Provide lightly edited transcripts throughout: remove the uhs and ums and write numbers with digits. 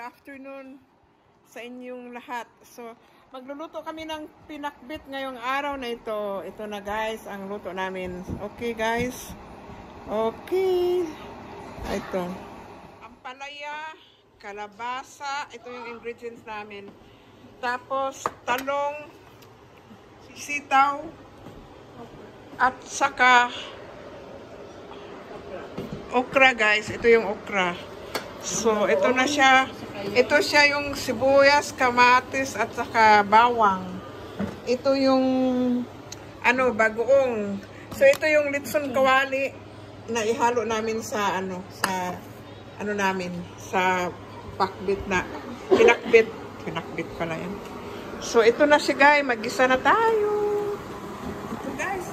afternoon sa inyong lahat. So, magluluto kami ng pinakbit ngayong araw na ito. Ito na guys, ang luto namin. Okay guys? Okay. Ito. Ampalaya, kalabasa. Ito yung ingredients namin. Tapos, talong, sitaw, at saka okra guys. Ito yung okra. So, ito na siya. Ito siya yung sibuyas, kamatis, at saka bawang. Ito yung, bagoong. So, ito yung litson kawali na ihalo namin sa, sa pakbit na, pinakbit. Pinakbit pala yan. So, ito na siya guys. Mag-isa na tayo. Ito guys.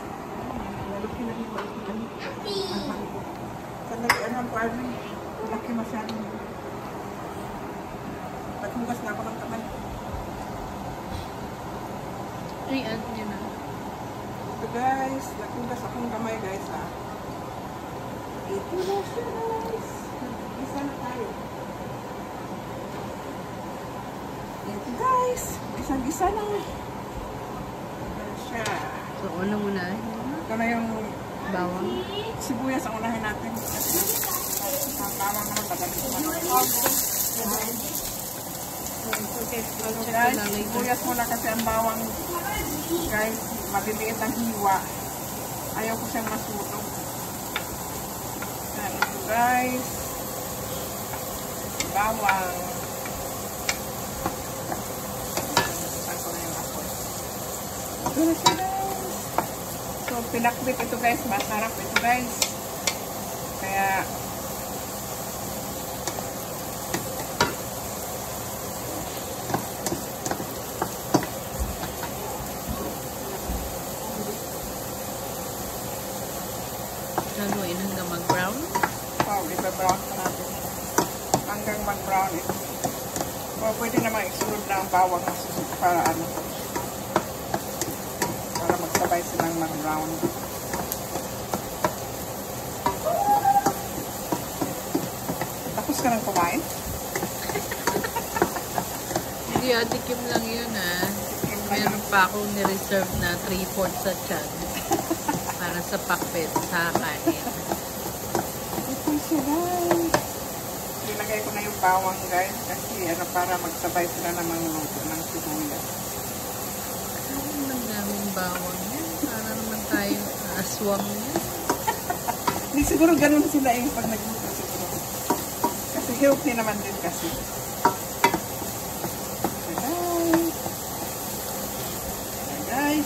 Laki masyado. Paghugas na ako ng kamay. Ay, add nyo na. Ito guys, naghugas akong kamay guys ha. Ito na siya guys. Isa na tayo. Ito guys, isang-isa na. Ito na siya. So, una muna. Ito na yung Bawang. sibuyas ang unahin natin. Bawang naman padali. Guys, sibuyas muna kasi ang bawang guys, mabibigit ang hiwa. Ayaw ko siyang masunog. Ito guys, bawang. Saan ko na yung apoy? Ito na siya guys. So, pinakbit ito guys, masarap ito guys. Kaya, Haluin hanggang mag-brown. iba-brown pa natin. Hanggang mag-brown ito. O, pwede naman isunod na ang bawang para para magsabay silang mag-brown. Tapos ka nang kumain? Hindi, tikim lang yun Meron pa akong ni-reserve na 3/4 sa tiyan. Para sa pakbet, sa kanin. Ito siya guys. Nilagay ko na yung bawang guys kasi para magsabay sila ng mga luto ng sibuyas. Ano naman daming bawang yan? Para naman tayo aswang yan. Hindi siguro ganun sila pag nagluto siguro. Kasi healthy naman din kasi. Guys.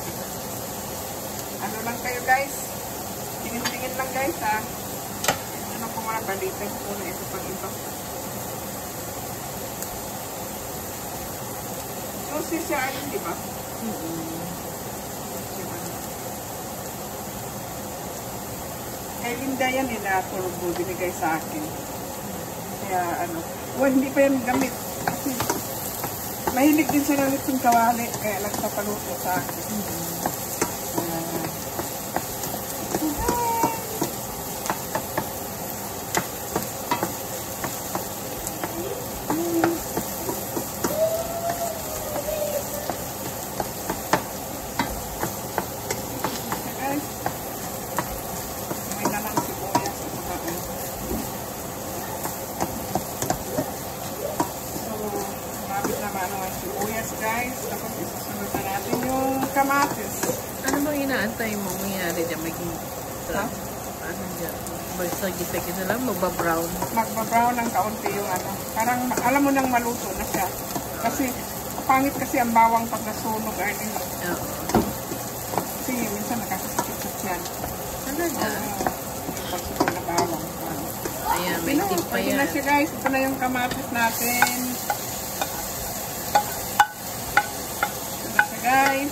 Ano lang kayo guys? Tingin-tingin lang guys ha. Ano ko mga balitan ko na ito pag iba. So siya ayun diba? Kay Linda yan turbo binigay sa akin. Kaya hindi pa yan gamit. Kasi mahilig din siya ng litsong kawali. Kaya nagpapaluto sa akin. Guys, tapos isusunod na natin yung kamatis. Ano bang inaantay mo? Mangyari dyan, maging Ha? Ano dyan? Basta gitag na lang, magbabrown. Magbabrown ng kaunti yung Parang alam mo nang maluto na siya. Kasi pangit kasi ang bawang pag nasunog. Oo. Kasi minsan nakakasakit sa tiyan. Talaga? Pagsunog na bawang. Ayan, may tip pa yan. Pwede na siya guys. Ito na yung kamatis natin. Guys,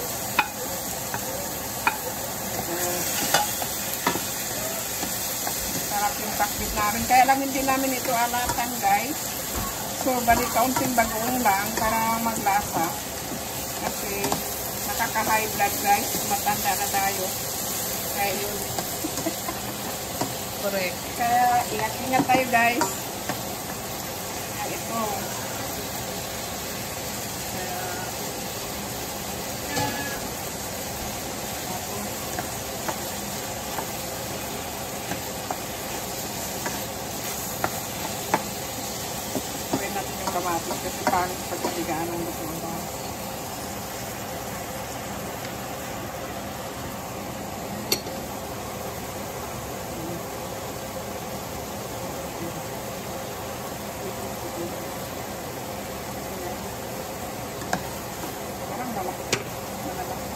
sarap yung pakbit namin. Kaya lang hindi namin ito alatan guys. So, balik kaunting bagoong lang para maglasa. Kasi nakaka-high blood guys. Matanda na tayo. Kaya yun. Correct. Kaya ingat-ingat tayo guys. Ito Oh. Gawin natin yung kamatis kasi pangit pag naligaan ng gusto mo. Parang malaki. Malaki.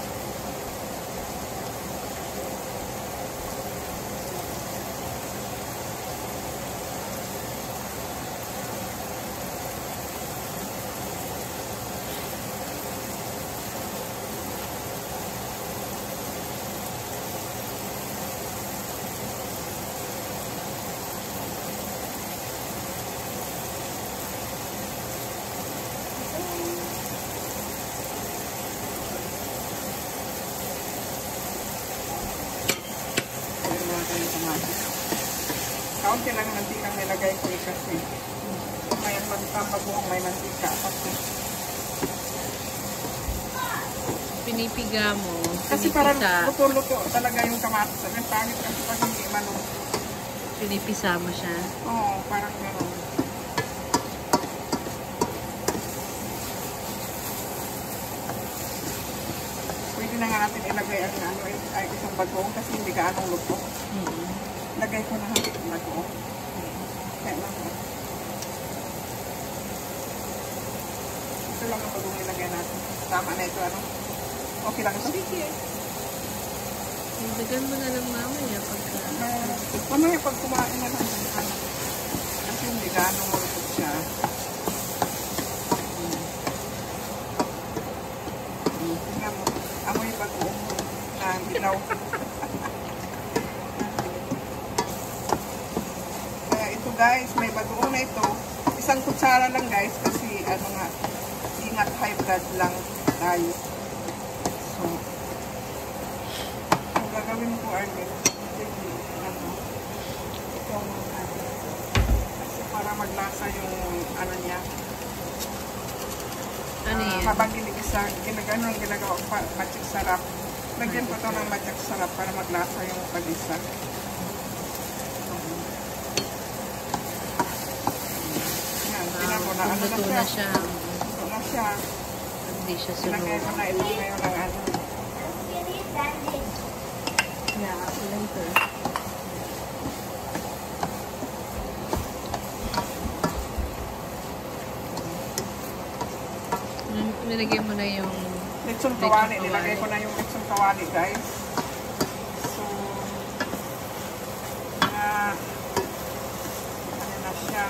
Kaunti lang mantika nilagay ko kasi may mantika, bagoong may mantika. Pinipiga mo. Kasi parang luto-luto talaga yung kamatis. Ang pangit kasi pag hindi maluto. Pinipisa mo siya. Oo, parang gano'n. Pwede na nga natin ilagay ang ano, ay isang bagoong kasi hindi gaanong luto. Lagay ko na ang bagoong. Kaya lang ko. Ito lang ang bagoong ilagay natin. Tama na ito, ano? Okay lang ito? Sige. Dagan mo na lang mamaya pagka... Mamaya pag kumain na lang. Kasi hindi gaanong luto siya. Tingnan mo. Amoy bagoong na dilaw. Kaya ito guys, may bagoong na ito. Isang kutsara lang guys kasi ano nga, ingat high blood lang tayo. So, ang gagawin ko Arvin, ano, itong kasi para maglasa yung ano niya. Ano yan? Habang ginigisa, ginagawa ko pa, matchik sarap. Lagyan ko ito ng matchik sarap para maglasa yung pag-isa. Yan, tinan mo na, ano na siya. Ito na siya. Hindi siya Ilagay sunod. ko na ito ngayon ng ano. Ilan to? Nilagay mo na yung... Lechon kawali. Nilagay ko na yung lechon kawali, guys. So, ano na siya.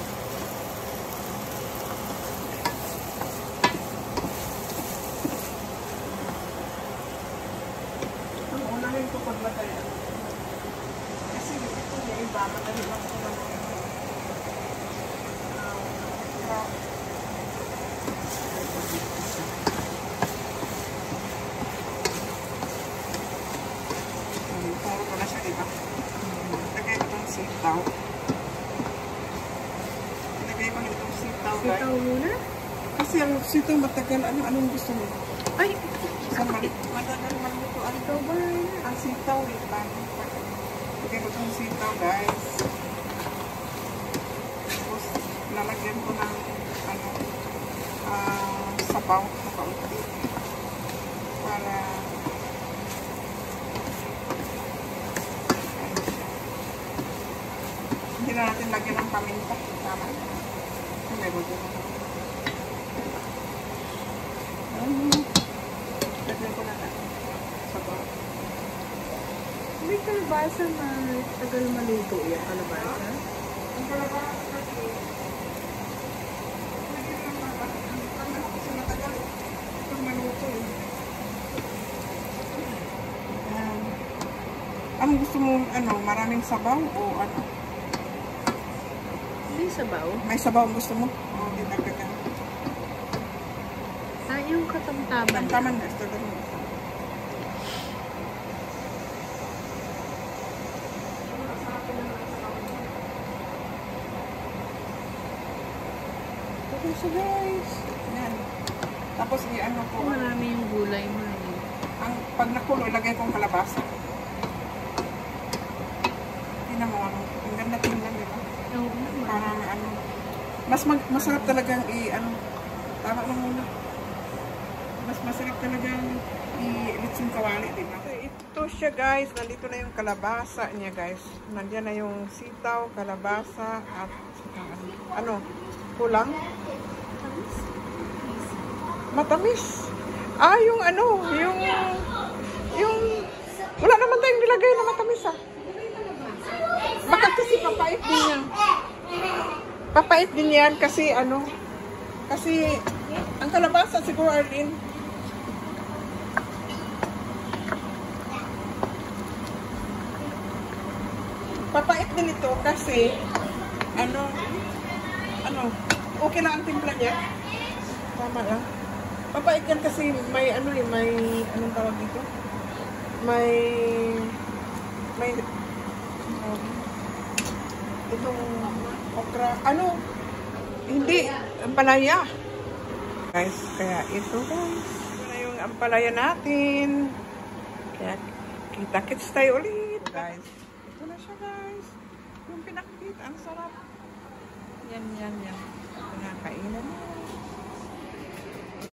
Ang unahin ko paglagay. Kasi ito yung iba, madali lang ko lang. Puro ko na siya, diba? Lagay ko itong sitaw. Lagay ko itong sitaw, guys. Sitaw muna? Kasi ang sitaw matagal, anong gusto mo? Ay! Matagal maluto. Ano daw ba? Ang sitaw, diba? Lagay ko itong sitaw, guys. Tapos, lalagyan ko ng, ano, sabaw na kaunti. Para, hindi na natin lagyan ng paminta. Tama. Kung may bago na. Lagyan ko na natin. Sabaw. May kalabasa na tagal maluto yung kalabasa. Ang kalabasa kasi, lagyan lang natin. Kasi matagal. Ito maluto eh. Anong gusto mo, ano, maraming sabaw o ano? May sabaw? May sabaw ang gusto mo? O, dinagdagan. Yung katamtaman. Tamtaman guys, talaga mo. Ito siya guys. Yan. Tapos i-ano ko. Marami yung gulay mo eh. Pag nakulo, ilagay kong kalabasa. Tingnan mo ano. Ang ganda tingnan, di ba? Oo naman. Parang ano. Masarap talagang tama lang muna. Mas masarap talagang i-litsong kawali, di ba? Ito siya guys. Nandito na yung kalabasa niya guys. Nandiyan na yung sitaw, kalabasa, at ano? Kulang? Matamis. Yung ano, yung wala naman tayong nilagay na matamis Baka kasi papait din yan. Papait din yan kasi kasi ang kalabasa siguro Arlene. Papait din ito kasi okay lang ang timpla niya. Tama lang. Papait yan kasi may may anong tawag dito? May itong okra. Hindi, ampalaya. Guys, kaya ito guys. Ito na yung ampalaya natin. Kaya kita-kits tayo ulit. Guys, ito na siya guys. Yung pinakita, ang sarap. Yan. Pinakainan na.